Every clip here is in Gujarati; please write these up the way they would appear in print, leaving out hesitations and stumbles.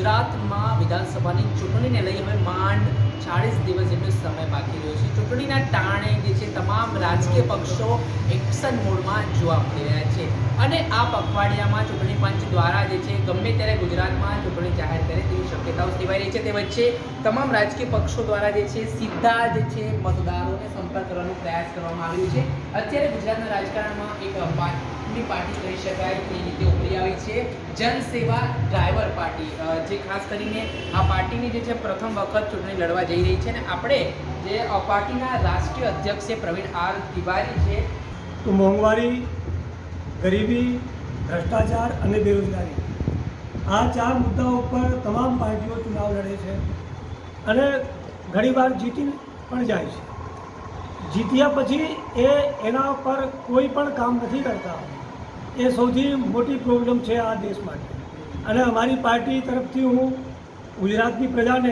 ગુજરાતમાં વિધાનસભાની ચૂંટણીને લઈ હવે માંડ 40 દિવસ જેટલો સમય બાકી રહ્યો છે। ચૂંટણીના ટાણે જે છે તમામ રાજકીય પક્ષો એક્શન મોડમાં જોવા મળી રહ્યા છે અને આ પખવાડિયામાં ચૂંટણી પંચ દ્વારા જે છે ગમે ત્યારે ગુજરાતમાં ચૂંટણી જાહેર કરે તેવી શક્યતાઓ સેવાઈ રહી છે। તે વચ્ચે તમામ રાજકીય પક્ષો દ્વારા જે છે સીધા જે છે મતદારોને સંપર્ક કરવાનો પ્રયાસ કરવામાં આવ્યો છે। અત્યારે ગુજરાતના રાજકારણમાં એક પાર્ટી કહી શકાય તે રીતે ઉભરી આવી છે જન સેવા ડ્રાઈવર પાર્ટી, જે ખાસ કરીને આ પાર્ટીની જે છે પ્રથમ વખત ચૂંટણી લડવા જઈ રહી છે અને આપણે જે પાર્ટીના રાષ્ટ્રીય અધ્યક્ષ છે પ્રવીણ આર તિવારી છે। તો મોંઘવારી, ગરીબી, ભ્રષ્ટાચાર અને બેરોજગારી આ ચાર મુદ્દાઓ પર તમામ પાર્ટીઓ ચુનાવ લડે છે અને ઘણીવાર જીતી પણ જાય છે। જીત્યા પછી એના પર કોઈ પણ કામ નથી કરતા, એ સૌથી મોટી પ્રોબ્લેમ છે આ દેશ માટે। અને અમારી પાર્ટી તરફથી હું ગુજરાતની પ્રજાને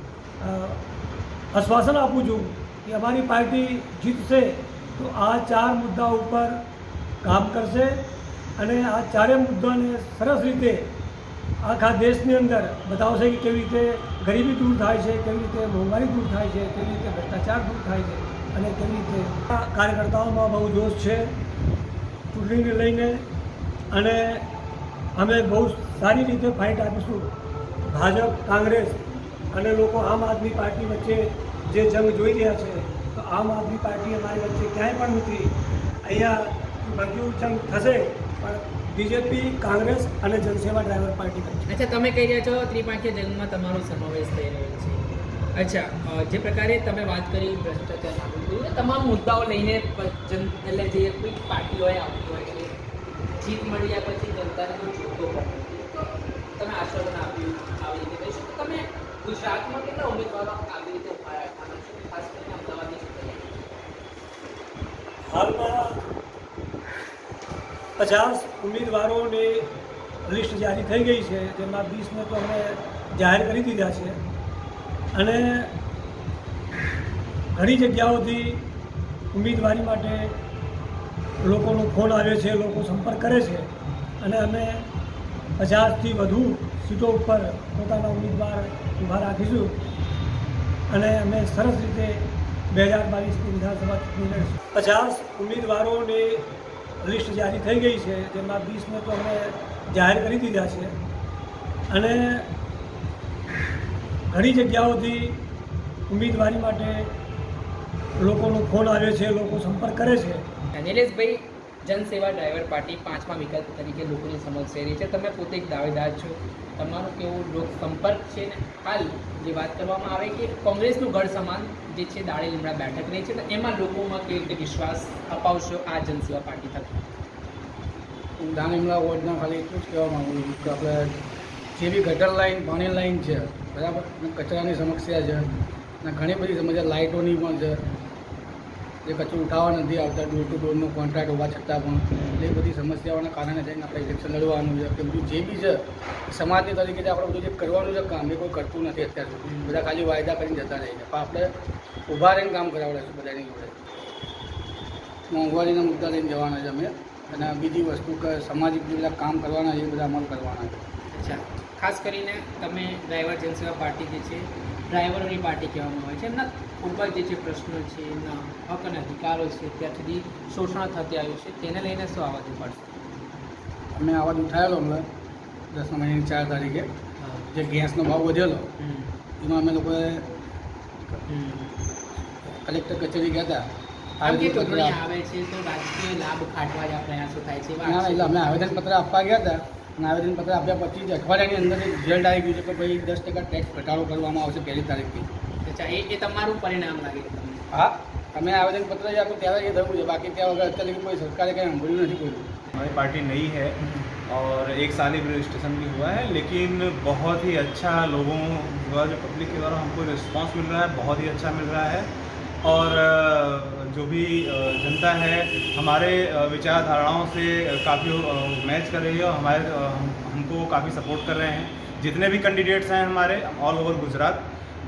આશ્વાસન આપું છું કે અમારી પાર્ટી જીતશે તો આ ચાર મુદ્દા ઉપર કામ કરશે અને આ ચારે મુદ્દાને સરસ રીતે આખા દેશની અંદર બતાવશે કે કેવી રીતે ગરીબી દૂર થાય છે, કેવી રીતે મોંઘવારી દૂર થાય છે, કેવી રીતે ભ્રષ્ટાચાર દૂર થાય છે અને કેવી રીતે કાર્યકર્તાઓમાં બહુ જોશ છે ચૂંટણીને લઈને અને અમે બહુ સારી રીતે ફાઇટ આપીશું। ભાજપ, કોંગ્રેસ અને લોકો આમ આદમી પાર્ટી વચ્ચે જે જંગ જોઈ રહ્યા છે તો આમ આદમી પાર્ટી અમારી વચ્ચે ક્યાંય પણ નથી। અહીંયા બધું જંગ થશે પણ બીજેપી, કોંગ્રેસ અને જનસેવા ડ્રાઈવર પાર્ટી વચ્ચે। અચ્છા, તમે કહી રહ્યા છો ત્રિપાંખીય જંગમાં તમારો સમાવેશ થઈ રહ્યો છે। અચ્છા, જે પ્રકારે તમે વાત કરી ભ્રષ્ટાચાર તમામ મુદ્દાઓ લઈને એટલે જે કોઈ પાર્ટી હોય આવતી હોય છે, જીત મળ્યા પછી જનતાને કોઈ છૂટો પડે તો તમે આશ્વાસન આપ્યું આવી રીતે કહી શકો તમે ગુજરાતમાં કેટલા ઉમેદવારો આવી રીતે ઉભા રાખવાના છો, ખાસ કરીને અમદાવાદની ચૂંટણી? હાલમાં 50 ઉમેદવારોની લિસ્ટ જારી થઈ ગઈ છે, જેમાં 20ને તો અમે જાહેર કરી દીધા છે અને ઘણી જગ્યાઓથી ઉમેદવારી માટે લોકોનો ફોન આવે છે, લોકો સંપર્ક કરે છે અને અમે 50થી વધુ સીટો ઉપર પોતાના ઉમેદવાર ઊભા રાખીશું અને અમે સરસ રીતે 2022ની વિધાનસભા ચૂંટણી લડીશું। 50 ઉમેદવારોની લિસ્ટ જારી થઈ ગઈ છે, જેમાં 20ને તો અમે જાહેર કરી દીધા છે અને ઘણી જગ્યાઓથી ઉમેદવારી માટે લોકોનો ફોન આવે છે, લોકો સંપર્ક કરે છે। નિલેશભાઈ, જનસેવા ડ્રાઈવર પાર્ટી 5મા વિકલ્પ તરીકે લોકોની સમક્ષ રહી છે, તમે પોતે એક દાવેદાર છો, તમારું કેવું લોક સંપર્ક છે ને હાલ જે વાત કરવામાં આવે કે કોંગ્રેસનું ગઢ સમાન જે છે દાળી લીમડા બેઠક રહી છે તો એમાં લોકોમાં કેવી રીતે વિશ્વાસ અપાવશો આ જનસેવા પાર્ટી થકી? દાણી લીમડા વોર્ડના ખાલી એટલું જ કહેવા માગું છું કે આપણે જે બી ગટર લાઈન, પાણી લાઈન છે બરાબર, કચરાની સમસ્યા છે અને ઘણી બધી સમસ્યા લાઇટોની પણ છે, જે કચરો ઉઠાવવા નથી આવતા, ડોર ટુ ડોરનો કોન્ટ્રાક્ટ હોવા છતાં પણ એ બધી સમસ્યાઓના કારણે થઈને આપણે ઇલેક્શન લડવાનું છે કે બધું જે બી છે સમાજની તરીકે આપણે બધું જે કરવાનું છે કામ એ કોઈ કરતું નથી અત્યાર સુધી, બધા ખાલી વાયદા કરીને જતા રહે છે, પણ આપણે ઊભા રહીને કામ કરાવડાશું બધાની જોડે। મોંઘવારીના મુદ્દા લઈને જવાના છે અમે અને બીજી વસ્તુ કે સામાજિક જેટલા કામ કરવાના છે એ બધા અમલ કરવાના છે। અચ્છા, ખાસ કરીને તમે ડ્રાઈવર જનસેવા પાર્ટી જે છે ડ્રાઈવરોની પાર્ટી કહેવામાં આવે છે, એમના ખૂબ જ જે છે પ્રશ્નો છે, એમના હક અને અધિકારો છે, અત્યાર સુધી શોષણ થતી આવ્યું છે, તેને લઈને શું અવાજ ઉપાડશે? અમે અવાજ ઉઠાવેલો હમણાં 10 મહિનાની 4 તારીખે જે ગેસનો ભાવ વધેલો એમાં અમે લોકોએ કલેક્ટર કચેરી ગયા હતા। આવે છે તો રાજકીય લાભ ખાટવા જ આ પ્રયાસો થાય છે? એટલે અમે આવેદનપત્ર આપવા ગયા હતા અને આવેદનપત્ર આપ્યા પછી જ અઠવાડિયાની અંદર એક રિઝલ્ટ આવી ગયું છે કે ભાઈ 10% ટેક્સ ઘટાડો કરવામાં આવશે 1લી તારીખથી। અચ્છા, એ તમારું પરિણામ લાગે છે તમને? हाँ, हमें आवेदन पत्र या तो त्यार ये धरવું છે, बाकी ત્યાં वगैरह અત્યારે कोई सरकारे कहीं सांभळ्યું નથી कोई। हमारी पार्टी नई है और 1 साल ही रजिस्ट्रेशन भी हुआ है, लेकिन बहुत ही अच्छा लोगों द्वारा, जो पब्लिक के द्वारा हमको रिस्पांस मिल रहा है, बहुत ही अच्छा मिल रहा है और जो भी जनता है हमारे विचारधाराओं से काफ़ी मैच कर रही है और हमको काफ़ी सपोर्ट कर रहे हैं। जितने भी कैंडिडेट्स हैं हमारे ऑल ओवर गुजरात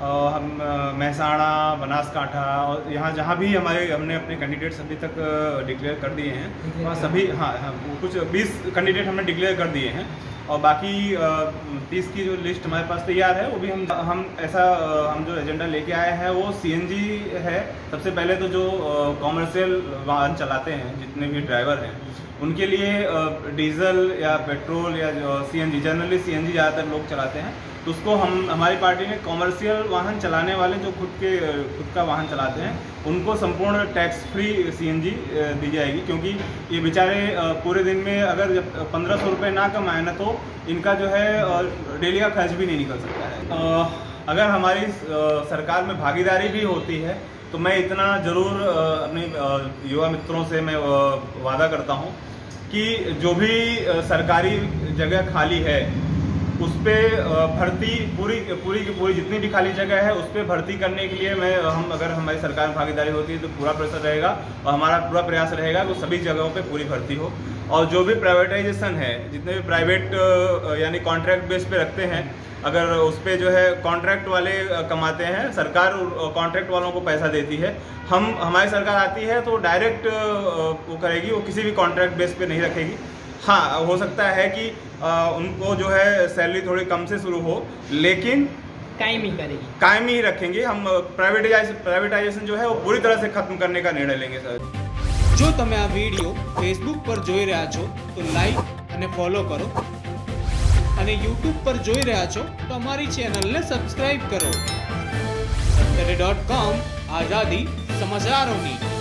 हम महसाणा, बनासकांठा और यहाँ जहाँ भी हमने अपने कैंडिडेट्स अभी तक डिक्लेयर कर दिए हैं, वहाँ सभी हाँ कुछ 20 कैंडिडेट हमने डिक्लेयर कर दिए हैं और बाकी 30 की जो लिस्ट हमारे पास तैयार है वो भी हम जो एजेंडा लेके आए हैं वो CNG है। सबसे पहले तो जो कॉमर्शियल वाहन चलाते हैं, जितने भी ड्राइवर हैं, उनके लिए डीजल या पेट्रोल या CNG, जनरली CNG ज़्यादातर लोग चलाते हैं, तो उसको हमारी पार्टी ने कॉमर्शियल वाहन चलाने वाले जो खुद का वाहन चलाते हैं उनको संपूर्ण टैक्स फ्री CNG दी जाएगी, क्योंकि ये बेचारे पूरे दिन में अगर 1500 रुपये ना कमाए ना तो इनका जो है डेली का खर्च भी नहीं निकल सकता है। अगर हमारी सरकार में भागीदारी भी होती है तो मैं इतना ज़रूर अपने युवा मित्रों से मैं वादा करता हूँ कि जो भी सरकारी जगह खाली है उस पर भर्ती पूरी जितनी भी खाली जगह है उस पर भर्ती करने के लिए अगर हमारी सरकार में भागीदारी होती है तो पूरा प्रयास रहेगा और हमारा पूरा प्रयास रहेगा कि सभी जगहों पे पूरी भर्ती हो। और जो भी प्राइवेटाइजेशन है, जितने भी प्राइवेट यानी कॉन्ट्रैक्ट बेस पे रखते हैं, अगर उस पर जो है कॉन्ट्रैक्ट वाले कमाते हैं, सरकार कॉन्ट्रैक्ट वालों को पैसा देती है, हमारी सरकार आती है तो डायरेक्ट वो करेगी, वो किसी भी कॉन्ट्रैक्ट बेस पे नहीं रखेगी। हाँ, हो सकता है कि उनको जो है सैलरी थोड़ी कम से शुरू हो, लेकिन कायम ही रखेंगे। हम प्राइवेटाइजेशन जो है वो पूरी तरह से खत्म करने का निर्णय लेंगे सर। जो તમે આ વિડિયો ફેસબુક પર જોઈ રહ્યા છો તો લાઈક અને ફોલો કરો અને YouTube પર જોઈ રહ્યા છો તો અમારી ચેનલને સબસ્ક્રાઇબ કરો। sattere.com આઝાદી સમાચારોની।